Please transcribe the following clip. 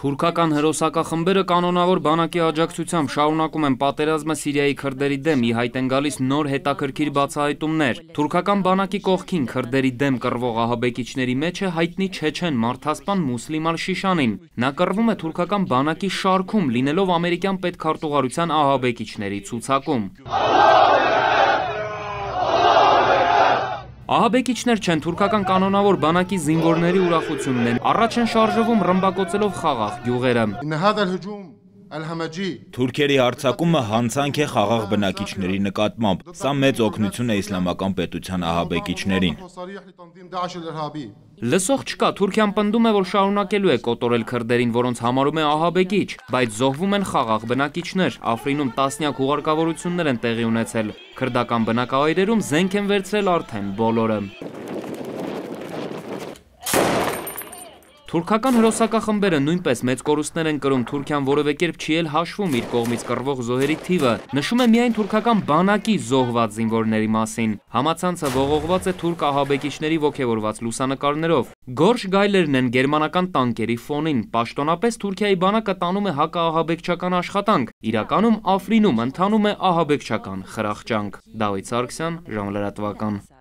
Թուրքական հերոսակախմբերը կանոնավոր բանակի աջակցությամբ շարունակում են պատերազմը Սիրիայի քրդերի դեմ, ի հայտ են գալիս նոր հետաքրքիր բացահայտումներ։ Թուրքական բանակի կողքին քրդերի դեմ կռվող ահաբեկիչների մեջ է հայտնի չեչեն մարդասպան Մուսլիմ Ալ-Շիշանին։ Նա կռվում է թուրքական բանակի շարքում, լինելով ամերիկյան պետքարտուղարության ահաբեկիչների ցուցակում։ Ահաբեկիչներ չեն, թուրքական կանոնավոր բանակի զինվորների ուրախությունն են, առաջ են շարժվում ռմբակոծելով խաղաղ գյուղերը։ Թուրքերի հարձակումը հանցանք է խաղաղ բնակիչների նկատմամբ, սա մեծ օգնություն է իսլամական պետության ահաբեկիչներին։ Լսող չկա, Թուրքիան պնդում է, որ շարունակելու է կոտորել քրդերին, որոնց համարում է ահաբեկիչ, բայց զոհվում են խաղաղ բնակիչներ, Աֆրինում տասնյակ հուղարկավորություններ են տեղի ունեցել, քրդական բնակավայրերում զենք են վերցրել արդեն բոլորը։ Թուրքական հրոսակախմբերը նույնպես մեծ կորուստներ են կրում, Թուրքիան որևէ կերպ չի էլ հաշվում իր կողմից կռվող զոհերի թիվը, նշում է միայն թուրքական բանակի զոհված զինվորների մասին։ Համացանցը ողողված է թուրք ահաբեկիչների ոգևորված լուսանկարներով։ Գորշ գայլերն են գերմանական տանկերի ֆոնին, պաշտոնապես Թուրքիայի բանակը տանում է հակաահաբեկչական աշխատանք, իրականում Աֆրինում ընթանում է ահաբեկչական խրախճանք։ Դավիթ Սարգսյան, ժամլրատվական։